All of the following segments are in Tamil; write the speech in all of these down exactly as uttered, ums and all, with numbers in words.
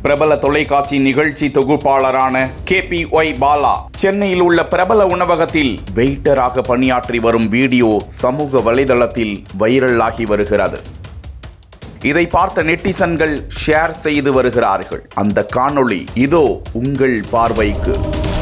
பிரபல தொலைக்காட்சி நிகழ்ச்சி தொகுப்பாளரான கே பி ஒய் பாலா சென்னையில் உள்ள பிரபல உணவகத்தில் வெயிட்டராக பணியாற்றி வரும் வீடியோ சமூக வலைதளத்தில் வைரல் ஆகி வருகிறது. இதை பார்த்த நெட்டிசன்கள் ஷேர் செய்து வருகிறார்கள். அந்த காணொளி இதோ உங்கள் பார்வைக்கு.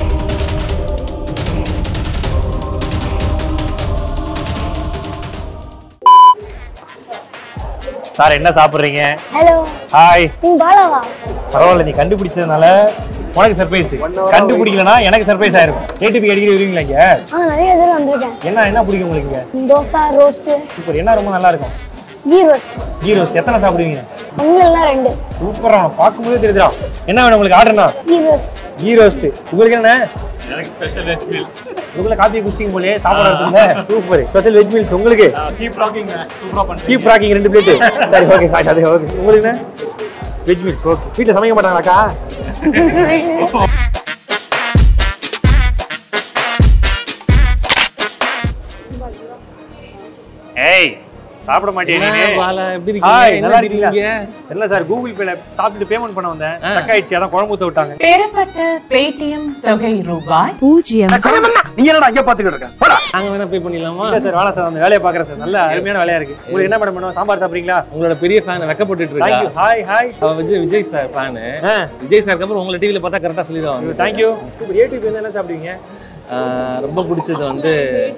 சார் என்ன சாப்பிடுறீங்க? ஹலோ. ஹாய். நீ பாலாவா? பரவாயில்ல, நீ கண்டுபிடிச்சதுனால உனக்கு சர்ப்ரைஸ். கண்டுபிடிக்கலனா எனக்கு சர்ப்ரைஸ் ஆயிருக்கும். ஏடிபி அடிக்கடி வருவீங்களா இங்க? ஆ, நிறைய தடவை வந்திருக்கேன். என்ன என்ன பிடிக்கும் உங்களுக்கு? தோசை, ரோஸ்ட். சூப்பர். என்ன ரொம்ப நல்லா இருக்கும்? Key roast. கீ ரோஸ்ட் எத்தனை சாப்பிடுவீங்க? உங்களெல்லாம் ரெண்டு. சூப்பரா, பாக்கும்போதே தெரியுதா. என்ன வேணும் உங்களுக்கு? ஆர்டர்னா கீ ரோஸ்ட். கீ ரோஸ்ட். உங்களுக்கு என்ன? எனக்கு ஸ்பெஷல் வெஜ் மீல்ஸ். உங்களுக்கு காபி குஸ்டிங் போலே சாப்பாடு இருக்குல்ல. சூப்பர். ஸ்பெஷல் வெஜ் மீல்ஸ் உங்களுக்கு. Keep rocking. சூப்பரா பண்றீங்க. கீப் ராக்கிங் ரெண்டு பிளேட். சரி, ஓகே சார். அது ஓகே. உங்களுக்கு என்ன? Veg meals. ஓகே. வீட்ல சமைக்க மாட்டாங்களாக்கா? ஏய், சாப்பிட மாட்டியா நீ? பாலா எப்படி இருக்கீங்க? ஹாய், நல்லா என்ன இருக்கீங்க? என்ன சார், கூகுள் பேல சாப்பிட்டு பேமெண்ட் பண்ண வந்தேன். ஸ்டக் ஆயிடுச்சு, அதான் குழம்பு ஊத்த விட்டாங்க. பெறப்பட்ட பேடிஎம் தொகை ரூபாய் பூஜ்ஜியம். நீ என்னடா அங்க பாத்துக்கிட்டு இருக்க? போடா. நாங்க வேணா பே பண்ணிடலாமா? இல்ல சார், வேணாம் சார், அந்த வேலையை பாக்குறேன் சார். நல்ல அருமையான வேலையா இருக்கு. உங்களுக்கு என்ன மேடம் வேணும்? சாம்பார் சாப்பிடுறீங்களா? உங்களோட பெரிய ஃபேன் வெக்கப்பட்டுட்டு Thank you. இருக்கா. Hi hi. அவ விஜய் விஜய் சார் ஃபேன். விஜய் சாருக்கு அப்புறம் உங்களை டிவில பார்த்தா கரெக்டா சொல்லிடுவாங்க. Thank you. சூப்பர். ஏடிபி வந்து என்ன சாப்பிடுவீங்க? ரொம்ப பிடிச்சது வந்து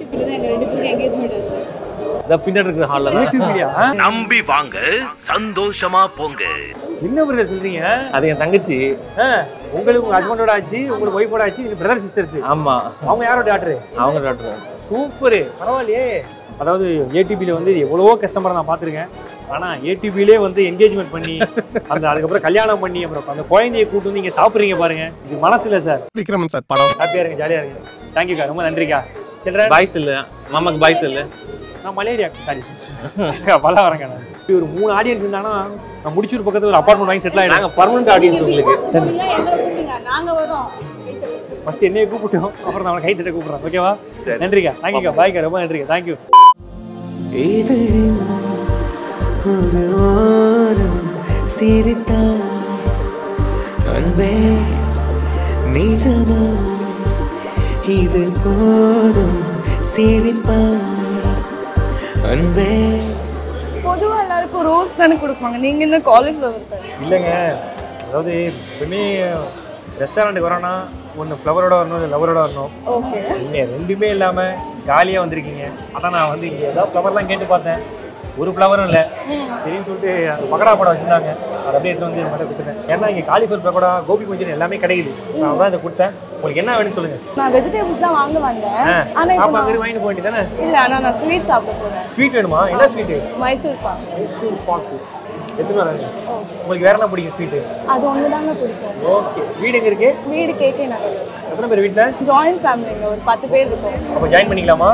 இந்த பின்னாடி இருக்கிற ஹால்ல தான். நம்பி வாங்க, சந்தோஷமா போங்க. என்ன பிரதர் சொல்றீங்க? அது என் தங்கச்சி. உங்களுக்கு உங்க ஹஸ்பண்டோட ஆச்சு, உங்களுக்கு ஒய்ஃபோட ஆச்சு, நீங்க பிரதர் சிஸ்டர்ஸ். ஆமா. அவங்க யாரோட டாக்டர்? அவங்க டாக்டர். சூப்பர். பரவாயில்லையே. அதாவது ஏடிபியில் வந்து எவ்வளவோ கஸ்டமரை நான் பார்த்துருக்கேன். ஆனால் ஏடிபிலே வந்து என்கேஜ்மெண்ட் பண்ணி அந்த அதுக்கப்புறம் கல்யாணம் பண்ணி அப்புறம் அந்த குழந்தையை கூட்டு வந்து நீங்கள் சாப்பிட்றீங்க பாருங்க. இது மனசு இல்லை சார். விக்ரமன் சார் படம். ஹாப்பியாக இருங்க, ஜாலியாக இருங்க. தேங்க்யூக்கா, ரொம்ப நன்றிக்கா. சில்ட்ரன் பாய்ஸ் இல்ல, மாமாக்கு பாய்ஸ் இல்ல. நான் மலேரியா சாரி பல வரேங்க. நான் ஒரு மூணு ஆடியன்ஸ் இருந்தாங்கன்னா நான் முடிச்சூர் பக்கத்தில் ஒரு அப்பார்ட்மெண்ட் வாங்கி செட்டில் ஆகிடும். நாங்கள் பர்மனன்ட் ஆடியன்ஸ் உங்களுக்கு. ஃபர்ஸ்ட் என்னையை கூப்பிட்டோம், அப்புறம் நான் கை தட்ட கூப்பிட்றேன். ஓகேவா? நன்றிக்கா, தேங்க்யூக்கா, பாய்க்கா, ரொம்ப நன்றிக்கா, தேங்க்யூ. ஒரு ஓரம் சிரித்தாய் அன்பே நிஜமா இது போதும் சிரிப்பாய் அன்பே. பொதுவா எல்லாருக்கும் ரோஸ் தானே கொடுப்பாங்க, நீங்க என்ன காலிஃப்ளவர் தானே? இல்லைங்க, அதாவது எப்பவுமே ரெஸ்டாரண்ட்டுக்கு வரோன்னா ஒன்று ஃப்ளவரோட வரணும், இல்லை லவரோட வரணும். ஓகே. நீங்கள் ரெண்டுமே இல்லாமல் ஜாலியாக வந்திருக்கீங்க. அதான் நான் வந்து இங்கே ஏதாவது ஃப்ளவர்லாம் கேட்டு பார்த்தேன், ஒரு ஃப்ளவரும் இல்லை. சரின்னு சொல்லிட்டு அந்த பக்கடா படம் வச்சுருந்தாங்க, அதை அப்படியே எடுத்து வந்து மட்டும் கொடுத்துட்டேன். ஏன்னா இங்கே காலிஃப்ளவர் பக்கோடா, கோபி மஞ்சள் எல்லாமே கிடைக்குது. நான் தான் இதை கொடுத்தேன். உங்களுக்கு என்ன வேணும்னு சொல்லுங்கள். நான் வெஜிடபிள்ஸ் தான் வாங்க வந்தேன். ஆனா பாப்பா அங்கே வாங்கிட்டு போயிட்டு தானே? இல்ல, ஆனா நான் ஸ்வீட் சாப்பிட போறேன். ஸ்வீட் வேணுமா? என்ன ஸ்வீட்டு? மைசூர் பாக். மைசூர் பாக்கு எத்தனை வராங்க? உங்களுக்கு வேற என்ன பிடிக்கும் ஸ்வீட்டு? அது ஒன்று தாங்க பிடிக்கும். ஓகே. வீடு எங்கே இருக்கு? வீடு கேகே நகர். எத்தனை பேர் வீட்டில்? ஜாயின்ட் ஃபேமிலிங்க, ஒரு பத்து பேர் இருக்கோம். அப்போ ஜாயின் பண்ணிக்கலாமா?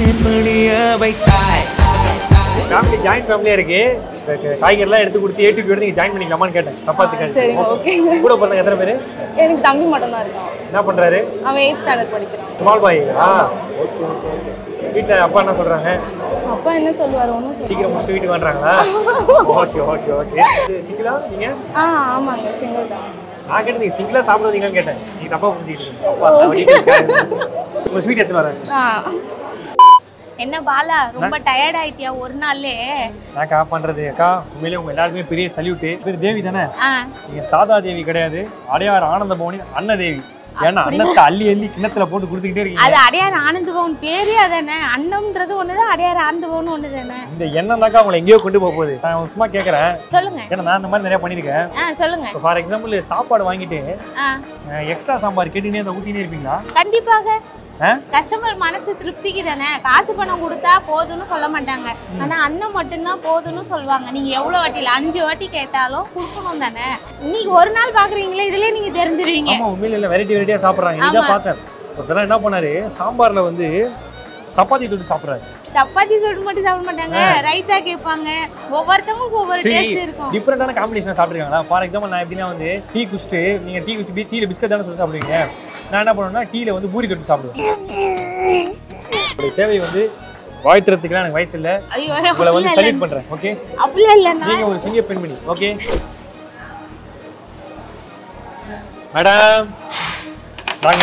ஃபேமிலி ஜாயின்ட் ஃபேமிலியாக இருக்கு. காய்கறிலாம் எடுத்து கொடுத்து ஏடிபி எடுத்து நீங்கள் ஜாயின் பண்ணிக்கலாமான்னு கேட்டேன். தப்பாத்துக்காது. சரி, ஓகே. கூட பிறந்த எத்தனை பேர்? எனக்கு தம்பி மட்டும் தான் இருக்கான். என்ன பண்ணுறாரு? அவன் எயிட் ஸ்டாண்டர்ட் படிக்கிறான். Small boy. ஆ, ஓகே ஓகே ஓகே. வீட்டில் அப்பா என்ன சொல்கிறாங்க? அப்பா என்ன சொல்லுவார்? ஒன்றும் சீக்கிரம் முடிச்சுட்டு வீட்டுக்கு வந்துறாங்களா? Okay okay okay. சிங்கிளா நீங்கள்? ஆ, ஆமாங்க, சிங்கிள் தான். நான் கேட்டு நீங்கள் சிங்கிளாக சாப்பிடுவீங்கன்னு கேட்டேன். நீங்கள் தப்பாக புரிஞ்சுக்கிட்டீங்க. உங்கள் ஸ்வீட் எடுத்துன்னு வரேன். ஆ. என்ன பாலா, ரொம்ப டயர்ட் ஆயிட்டியா ஒரு நாள்லே? நாக்கா பண்றது அக்கா, உண்மையிலே உங்க எல்லாருக்குமே பெரிய சல்யூட். பேர் தேவி தானே? நீங்க சாதா தேவி கிடையாது, அடையார் ஆனந்த பவனி அன்ன தேவி. ஏன்னா அன்னத்தை அள்ளி அள்ளி கிண்ணத்துல போட்டு கொடுத்துக்கிட்டே இருக்கீங்க. அது அடையார் ஆனந்த பவன் பேரே அதானே. அன்னம்ன்றது ஒண்ணுதான், அடையார் ஆனந்த பவன் ஒண்ணுதானே. இந்த எண்ணம் தாக்கா உங்களை எங்கேயோ கொண்டு போக போகுது. நான் சும்மா கேட்கறேன். சொல்லுங்க. ஏன்னா நான் இந்த மாதிரி நிறைய பண்ணிருக்கேன். சொல்லுங்க. ஃபார் எக்ஸாம்பிள், சாப்பாடு வாங்கிட்டு எக்ஸ்ட்ரா சாம்பார் கேட்டுனே அதை ஊத்தினே இருப்பீங்களா? கண்டிப்பாக. கஸ்டமர் மனசு திருப்திக்கு தானே. காசு பணம் கொடுத்தா போதும்னு சொல்ல மாட்டாங்க, ஆனா அண்ணன் மட்டும்தான் போதும்னு சொல்லுவாங்க. நீங்க எவ்வளவு வாட்டில அஞ்சு வாட்டி கேட்டாலும் கொடுக்கணும் தானே. இன்னைக்கு ஒரு நாள் பாக்குறீங்களே, இதுலயே நீங்க தெரிஞ்சிருவீங்க. ஆமா, உண்மையில இல்ல, வெரைட்டி வெரைட்டியா சாப்பிடுறாங்க. இதான் பார்த்தேன். ஒருத்தர் என்ன பண்ணாரு, சாம்பார்ல வந்து சப்பாத்தி தொட்டு சாப்பிடுறாரு. சப்பாத்தி சுட்டு மட்டும் சாப்பிட மாட்டாங்க, ரைத்தா கேட்பாங்க. ஒவ்வொருத்தவங்களுக்கும் ஒவ்வொரு டேஸ்ட் இருக்கும். டிஃபரெண்டான காம்பினேஷன் சாப்பிடுறாங்களா? ஃபார் எக்ஸாம்பிள், நான் எப்படின்னா வந்து டீ குடிச்சிட்டு, நீங்க டீ குடிச்சு டீல பிஸ்கட் தானே சொல்லி சாப்பிடுவீங்க. நான் என்ன பண்ணுவேன்னா டீல வந்து பூரி தொட்டு சாப்பிடுவேன். சேவை வந்து வாழ்த்துறதுக்குலாம் எனக்கு வயசு இல்லை. உங்களை வந்து சல்யூட் பண்றேன். ஓகே, அப்படிலாம் இல்லை, நீங்க ஒரு சிங்க பெண்மணி. ஓகே, மேடம் வாங்க.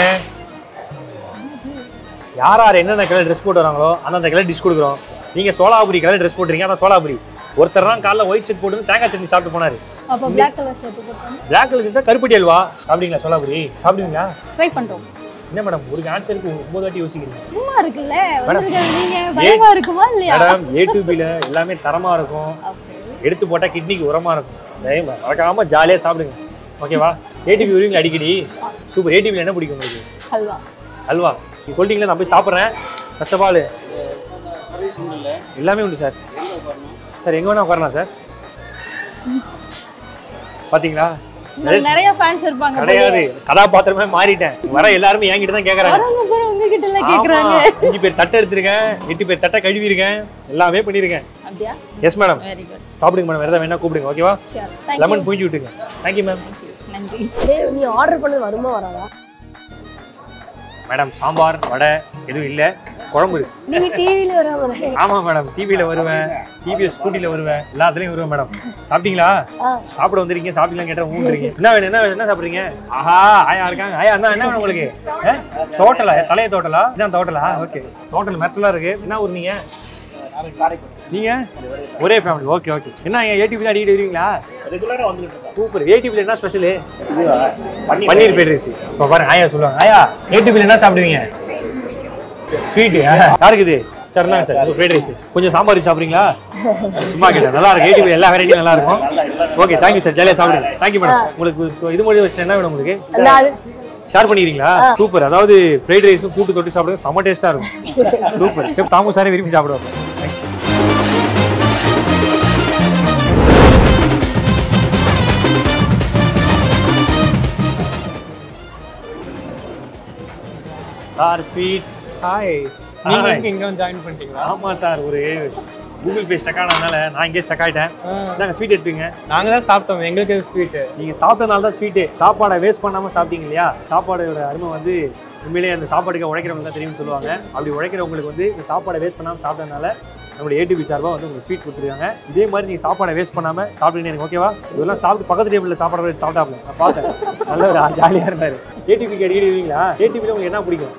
யார் யார் என்னென்ன கலர் ட்ரெஸ் போட்டு வராங்களோ அந்தந்த கலர் டிஷ் கொடுக்குறோம். நீங்கள் சோலாபுரி கலர் ட்ரெஸ் போட்டுறீங்க, அதான் சோலாபுரி. ஒருத்தர் தான் காலைல ஒயிட் ஷர்ட் போட்டு தேங்காய் சட்னி சாப்பிட்டு போனாரு. அப்ப black color shirt போட்டாங்க. black color shirt கருப்பட்டி அல்வா சாப்பிடுங்களா? சோலாபுரி சாப்பிடுங்களா? ட்ரை பண்றோம். என்ன மேடம் ஒரு ஆன்சருக்கு ஒன்பது வாட்டி யோசிக்கிறீங்க? சும்மா இருக்குல்ல வந்திருக்காங்க, நீங்க பயமா இருக்குமா இல்லையா? மேடம் ஏ டு பில எல்லாமே தரமா இருக்கும். எடுத்து போட்டா கிட்னிக்கு உரமா இருக்கும். மறக்காம ஜாலியா சாப்பிடுங்க. ஓகேவா? ஏடிபி வருவீங்க அடிக்கடி? சூப்பர். ஏடிபில என்ன பிடிக்கும் உங்களுக்கு? ஹல்வா. ஹல்வா நீ சொல்லிட்டீங்களா, நான் போய் சாப்பிட்றேன். ஃபர்ஸ்ட் ஆஃப் ஆல் எல்லாமே உண்டு சார். சார் எங்க வேணா உட்காரலாம் சார். பாத்தீங்களா? நிறைய ஃபேன்ஸ் இருப்பாங்க. கிடையாது, கதாபாத்திரமே மாறிட்டேன். வர எல்லாரும் என்கிட்ட தான் கேக்குறாங்க. வரவங்க கூட உங்ககிட்ட எல்லாம் கேக்குறாங்க. அஞ்சு பேர் தட்டை எடுத்துருக்கேன், எட்டு பேர் தட்டை கழுவி இருக்கேன், எல்லாமே பண்ணிருக்கேன். அப்படியா? Yes madam. Very good. சாப்பிடுங்க மேடம், வேற வேணா கூப்பிடுங்க. ஓகேவா? ஷூர். Thank you. லெமன் புஞ்சி விட்டுங்க. Thank you ma'am. நன்றி. டேய் நீ ஆர்டர் பண்ணது வருமா வராதா? மேடம் சாம்பார் வடை எதுவும் இல்ல, குழம்பு இருக்கு. நீங்க டிவில வராம? ஆமா மேடம், டிவில வருவேன், டிவிஎஸ் ஸ்கூட்டில வருவேன், எல்லாத்துலயும் வருவேன் மேடம். சாப்பிட்டீங்களா? சாப்பிட வந்திருக்கீங்க, சாப்பிடலாம் கேட்டா ஊந்துறீங்க. என்ன வேணும் என்ன வேணும் என்ன சாப்பிடுறீங்க? ஆஹா ஆயா இருக்காங்க. ஆயா என்ன என்ன வேணும் உங்களுக்கு? தோட்டலா? தலைய தோட்டலா? இதான் தோட்டலா? ஓகே, தோட்டல் மெட்டலா இருக்கு. என்ன ஊர் நீங்க? நீங்க ஒரே ஃபேமிலி. Okay okay. என்ன ஏடிபி அடிக்கடி வருவீங்களா? ரெகுலரா வந்துட்டு சூப்பர். ஏடிபில என்ன ஸ்பெஷல்? பன்னீர் ஃப்ரைட் ரைஸ். இப்போ பாருங்க ஆயா சொல்லுவாங்க. ஆயா ஏடிபில என்ன சாப்பிடுவீங்க? ஸ்வீட். யாருக்கு இது? சார் என்ன சார் ஃப்ரைட் ரைஸ் கொஞ்சம் சாம்பார் சாப்பிடுறீங்களா? சும்மா கேட்டேன். நல்லா இருக்கும். ஏடிபி எல்லா வெரைட்டியும் நல்லா இருக்கும். ஓகே தேங்க்யூ சார், ஜாலியாக சாப்பிடுங்க. Thank you madam. உங்களுக்கு இது மாதிரி வச்சு என்ன வேணும் உங்களுக்கு? ஷேர் பண்ணிக்கிறீங்களா? சூப்பர். அதாவது ஃப்ரைட் ரைஸும் கூட்டு தொட்டு சாப்பிடுறது செம்ம டேஸ்டா இருக்கும். சூப்பர். செஃப் தாமு சாரே விரும்பி சாப்பிடுவாங்க. Sir sweet. ஹாய். நீங்க இங்க வந்து ஜாயின் பண்ணிட்டீங்களா? ஆமா சார், ஒரு கூகுள் பே ஸ்டக் ஆனதுனால நான் இங்கே ஸ்டக் ஆயிட்டேன். நாங்கள் ஸ்வீட் எடுத்துங்க. நாங்க தான் சாப்பிட்டோம், எங்களுக்கு எது ஸ்வீட்? நீங்க சாப்பிட்டனால தான் ஸ்வீட்டு. சாப்பாடை வேஸ்ட் பண்ணாம சாப்பிட்டீங்க இல்லையா? சாப்பாடோட அருமை வந்து உண்மையிலேயே அந்த சாப்பாடுக்கு உழைக்கிறவங்க தான் தெரியும்னு சொல்லுவாங்க. அப்படி உழைக்கிறவங்களுக்கு வந்து இந்த சாப்பாடை வேஸ்ட் பண்ணாம சாப்பிட்டதுனால நம்மளுடைய ஏடிபி சார்பாக வந்து உங்களுக்கு ஸ்வீட் கொடுத்துருக்காங்க. இதே மாதிரி நீங்கள் சாப்பாடை வேஸ்ட் பண்ணாமல் சாப்பிடுங்க எனக்கு. ஓகேவா? இதெல்லாம் சாப்பிட்டு பக்கத்து டேபிளில் சாப்பிட்ற சாப்பிட்டாப்ல நான் பார்த்தேன். நல்ல ஒரு ஜாலியாக இருந்தார். ஏடிபிக்கு அடிக்கடி வருவீங்களா? ஏடிபியில் உங்களுக்கு என்ன பிடிக்கும்?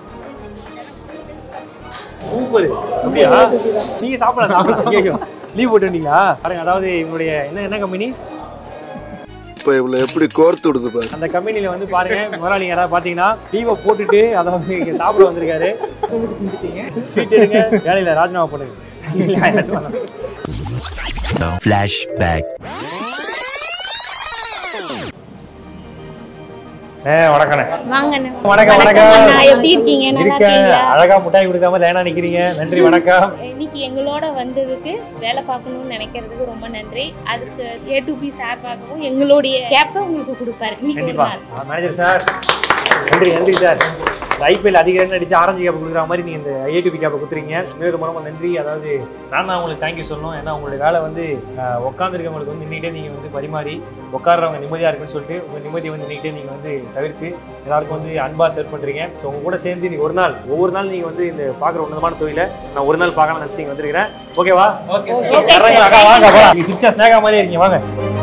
சூப்பர். அப்படியா? நீங்கள் சாப்பிடலாம் சாப்பிடலாம் கேட்கும். லீவ் போட்டு வந்தீங்களா? பாருங்க, அதாவது இவங்களுடைய என்ன என்ன கம்பெனி? இப்போ இவ்வளோ எப்படி கோர்த்து விடுது பாரு. அந்த கம்பெனியில் வந்து பாருங்க, முதலாளி யாராவது பார்த்தீங்கன்னா லீவை போட்டுட்டு அதாவது இங்கே சாப்பிட வந்திருக்காரு. ஸ்வீட் எடுங்க, வேலையில் ராஜினாமா பண்ணுங்க. Flashback. வணக்கம். வணக்கம் வணக்கம். எப்படி இருக்கீங்க? நல்லா இருக்கீங்களா? அழகா முட்டாய் கொடுக்காம லைனா நிக்கிறீங்க. நன்றி வணக்கம். இன்னைக்கு எங்களோட வந்ததுக்கு வேலை பார்க்கணும்னு நினைக்கிறதுக்கு ரொம்ப நன்றி. அதுக்கு ஏ டு பி சார்பாகவும் எங்களுடைய கேப்பை உங்களுக்கு கொடுப்பாரு. கண்டிப்பா மேனேஜர் சார். நன்றி நன்றி சார். ஐபிஎல் அதிக ரன் அடிச்சு ஆரஞ்சு கேப் கொடுக்குற மாதிரி நீங்கள் இந்த ஏடிபி கேப்பை கொடுத்துறீங்க. மேலும் ரொம்ப நன்றி. அதாவது நான் தான் உங்களுக்கு தேங்க்யூ சொல்லணும். ஏன்னா உங்களுடைய வேலை வந்து உட்காந்துருக்கவங்களுக்கு வந்து நின்றுட்டே நீங்கள் வந்து பரிமாறி உட்காடுறவங்க நிம்மதியாக இருக்குன்னு சொல்லிட்டு உங்கள் நிம்மதியை வந்து நின்றுட்டே நீங்கள் வந்து தவிர்த்து எல்லாருக்கும் வந்து அன்பாக ஷேர் பண்ணுறீங்க. ஸோ உங்க கூட சேர்ந்து நீங்கள் ஒரு நாள் ஒவ்வொரு நாள் நீங்கள் வந்து இந்த பார்க்குற உன்னதமான தொழிலை நான் ஒரு நாள் பார்க்கலாம் நினச்சி வந்துருக்கிறேன். ஓகேவா? ஓகே. ஸ்னேகா மாதிரி இருக்கீங்க. வாங்க.